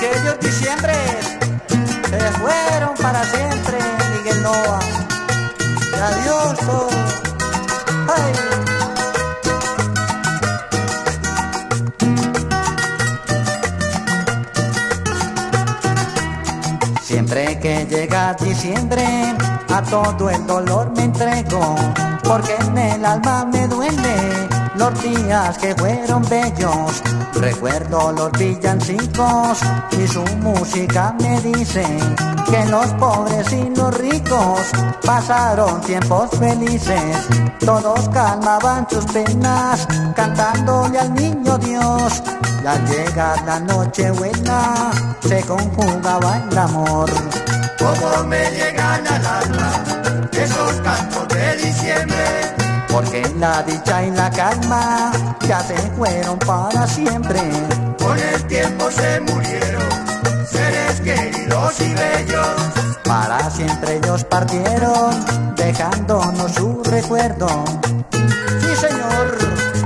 aquellos diciembres se fueron para siempre, Miguel Nova. Y adiós todo. Ay. Siempre que llega diciembre, a todo el dolor me entrego, porque en el alma me duele los días que fueron bellos. Recuerdo los villancicos y su música me dice que los pobres y los ricos pasaron tiempos felices. Todos calmaban sus penas cantándole al niño Dios. Y al llegar la noche buena se conjugaba el amor. Como me llegan al alma esos cantos de diciembre, porque la dicha y la calma ya se fueron para siempre. Con el tiempo se murieron seres queridos y bellos. Para siempre ellos partieron, dejándonos su recuerdo. Sí, señor.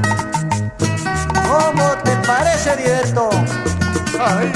¿Cómo te parece, Dieto? Ay.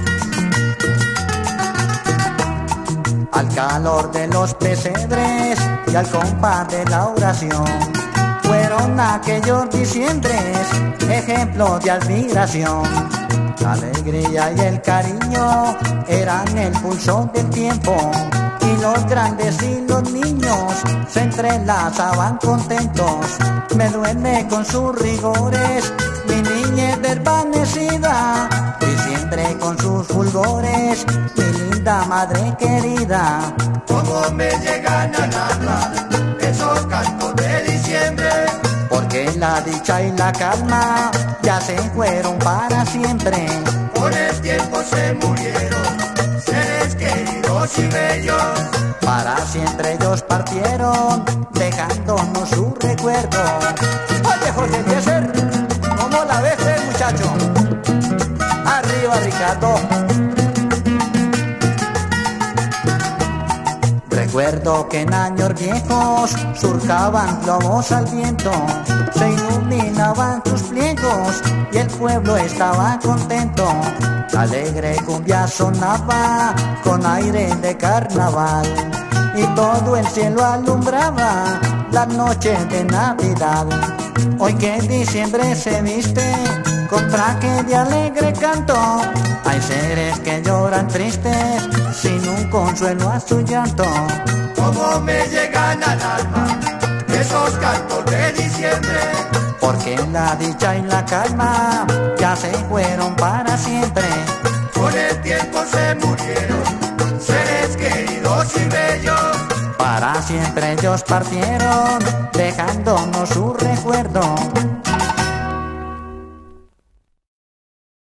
Al calor de los pesebres y al compás de la oración, fueron aquellos diciembres ejemplos de admiración. La alegría y el cariño eran el pulso del tiempo, y los grandes y los niños se entrelazaban contentos. Me duele con sus rigores mi niñez desvanecida, diciembre con sus fulgores, mi linda madre querida. Como me llegan al alma esos cantos de diciembre, porque la dicha y la calma ya se fueron para siempre. Con el tiempo se murieron seres queridos y bellos. Para siempre ellos partieron, dejándonos su recuerdo. Oye, Jorge Eliezer, ¿cómo la ves, muchacho? Arriba, Ricardo. Recuerdo que en años viejos surcaban globos al viento, se iluminaban sus pliegos y el pueblo estaba contento. La alegre cumbia sonaba con aire de carnaval, y todo el cielo alumbraba las noches de Navidad. Hoy que diciembre se viste con traje de alegre canto, hay seres que lloran tristes sin un consuelo a su llanto. Como me llegan al alma esos cantos de diciembre, porque la dicha y la calma ya se fueron para siempre. Con el tiempo se murieron seres queridos y bellos. Para siempre ellos partieron, dejándonos su recuerdo.